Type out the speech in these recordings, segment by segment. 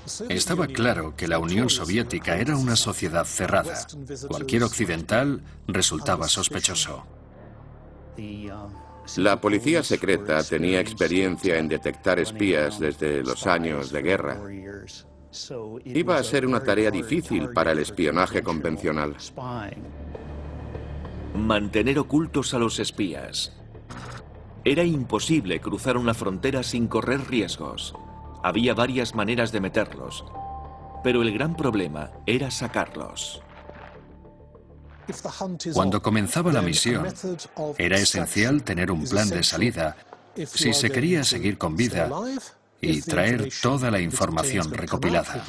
Estaba claro que la Unión Soviética era una sociedad cerrada. Cualquier occidental resultaba sospechoso. La policía secreta tenía experiencia en detectar espías desde los años de guerra. Iba a ser una tarea difícil para el espionaje convencional. Mantener ocultos a los espías. Era imposible cruzar una frontera sin correr riesgos. Había varias maneras de meterlos, pero el gran problema era sacarlos. Cuando comenzaba la misión, era esencial tener un plan de salida si se quería seguir con vida y traer toda la información recopilada.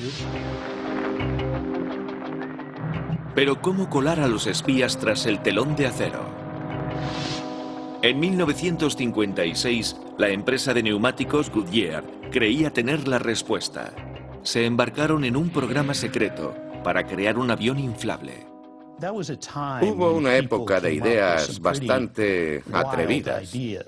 Pero ¿cómo colar a los espías tras el telón de acero? En 1956, la empresa de neumáticos Goodyear creía tener la respuesta. Se embarcaron en un programa secreto para crear un avión inflable. Hubo una época de ideas bastante atrevidas.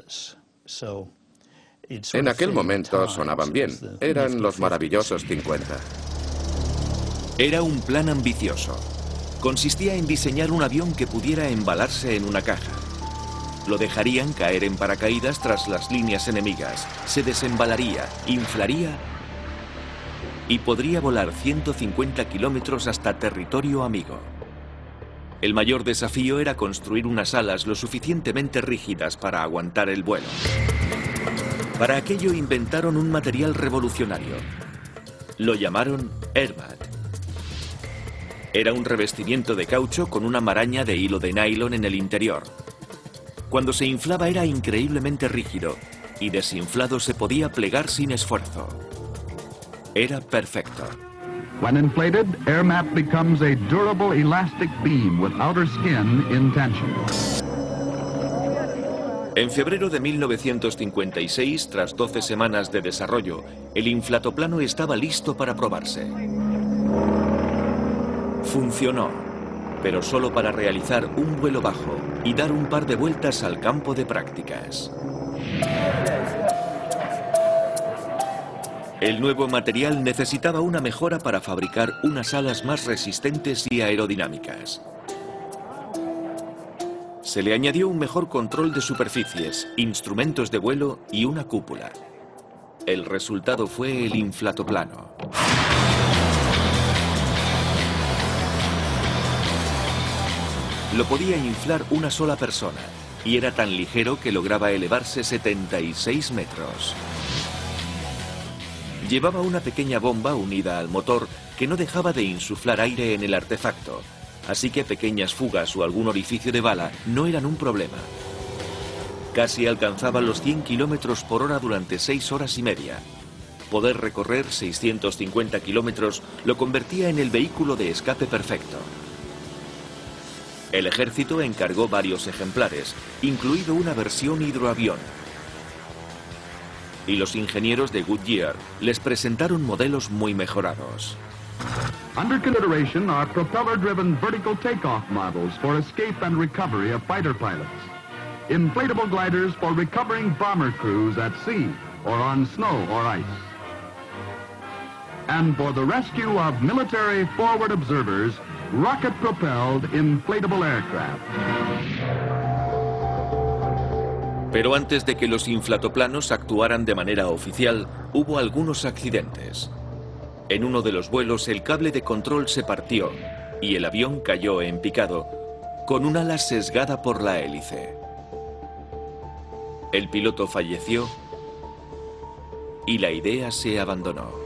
En aquel momento sonaban bien. Eran los maravillosos 50. Era un plan ambicioso. Consistía en diseñar un avión que pudiera embalarse en una caja. Lo dejarían caer en paracaídas tras las líneas enemigas. Se desembalaría, inflaría y podría volar 150 kilómetros hasta territorio amigo. El mayor desafío era construir unas alas lo suficientemente rígidas para aguantar el vuelo. Para aquello inventaron un material revolucionario. Lo llamaron Airmat. Era un revestimiento de caucho con una maraña de hilo de nylon en el interior. Cuando se inflaba era increíblemente rígido y desinflado se podía plegar sin esfuerzo. Era perfecto. When inflated, Airmat becomes a durable elastic beam with outer skin in tension. En febrero de 1956, tras 12 semanas de desarrollo, el inflatoplano estaba listo para probarse. Funcionó, pero solo para realizar un vuelo bajo y dar un par de vueltas al campo de prácticas. El nuevo material necesitaba una mejora para fabricar unas alas más resistentes y aerodinámicas. Se le añadió un mejor control de superficies, instrumentos de vuelo y una cúpula. El resultado fue el inflatoplano. Lo podía inflar una sola persona y era tan ligero que lograba elevarse 76 metros. Llevaba una pequeña bomba unida al motor que no dejaba de insuflar aire en el artefacto, así que pequeñas fugas o algún orificio de bala no eran un problema. Casi alcanzaba los 100 kilómetros por hora durante 6 horas y media. Poder recorrer 650 kilómetros lo convertía en el vehículo de escape perfecto. El ejército encargó varios ejemplares, incluido una versión hidroavión. Y los ingenieros de Goodyear les presentaron modelos muy mejorados. Under consideration are propeller-driven vertical takeoff models for escape and recovery of fighter pilots. Inflatable gliders for recovering bomber crews at sea or on snow or ice. And for the rescue of military forward observers, rocket-propelled inflatable aircraft. Pero antes de que los inflatoplanos actuaran de manera oficial, hubo algunos accidentes. En uno de los vuelos el cable de control se partió y el avión cayó en picado, con un ala sesgada por la hélice. El piloto falleció y la idea se abandonó.